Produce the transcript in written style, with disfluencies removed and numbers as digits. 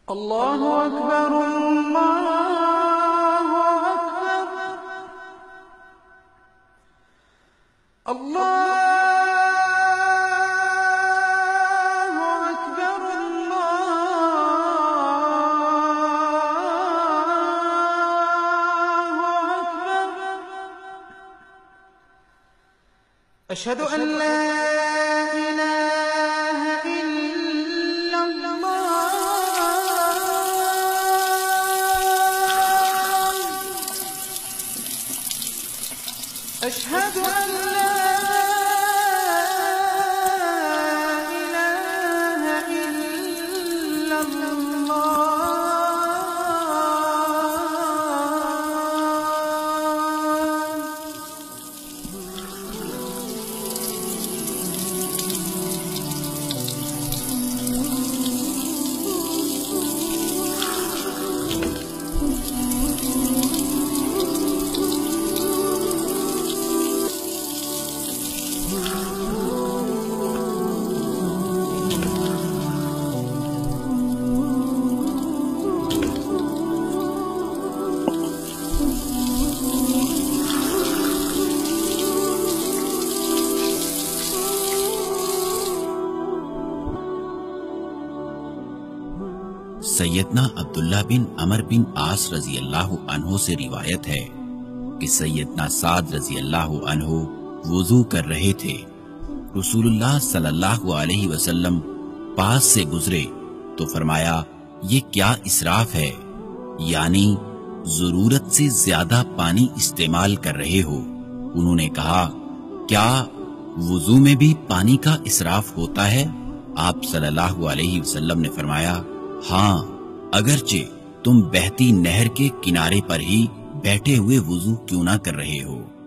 اللہ اکبر اللہ اکبر اللہ اکبر اللہ اکبر اشہد ان لا الہ الا اللہ اشہد ان لا الہ الا سیدنا عبداللہ بن عمر بن عاص رضی اللہ عنہ سے روایت ہے کہ سیدنا سعد رضی اللہ عنہ وضو کر رہے تھے۔ رسول اللہ صلی اللہ علیہ وسلم پاس سے گزرے تو فرمایا، یہ کیا اسراف ہے، یعنی ضرورت سے زیادہ پانی استعمال کر رہے ہو۔ انہوں نے کہا، کیا وضو میں بھی پانی کا اسراف ہوتا ہے؟ آپ صلی اللہ علیہ وسلم نے فرمایا، ہاں، اگرچہ تم بہتی نہر کے کنارے پر ہی بیٹھے ہوئے وضو کیوں نہ کر رہے ہو۔